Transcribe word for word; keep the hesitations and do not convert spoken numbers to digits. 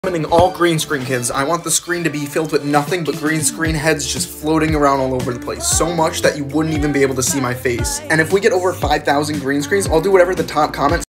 Summoning all green screen kids. I want the screen to be filled with nothing but green screen heads just floating around all over the place. So much that you wouldn't even be able to see my face. And if we get over five thousand green screens, I'll do whatever the top comments